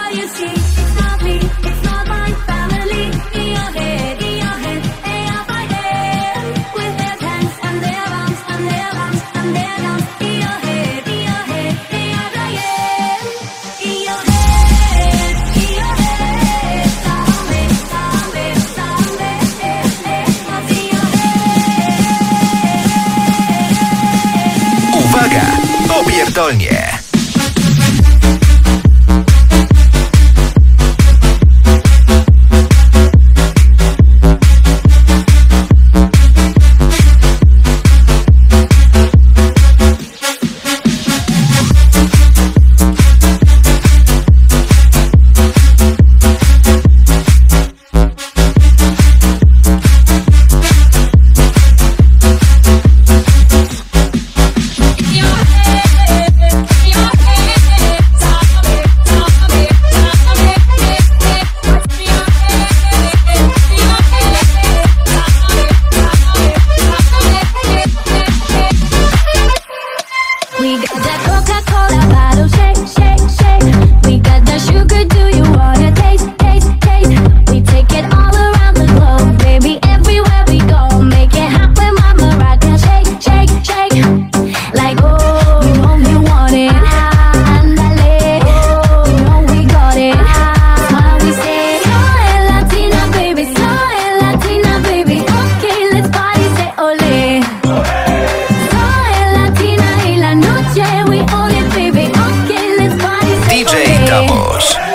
you see, it's not me, it's not my family. In your head, they are fighting with their hands and their arms and their arms and their arms. In your head, they are dying. In your head, sambe, sambe, sambe, what's in your head? Uwaga, popierdolnie! We got that Coca-Cola bottle, shake, shake, shake. We got that sugar, do you wanna taste, taste, taste? We take it all around the globe, baby, everywhere we go. Make it happen, mama, rock and shake, shake, shake. Like, oh, you know you want it. Andale, oh, you know we got it. Smile, we say, soy Latina, baby, soy Latina, baby. Okay, let's party, say ole. Soy Latina y la noche, we own it, baby. Okay, let's party, say DJ ole. Damos.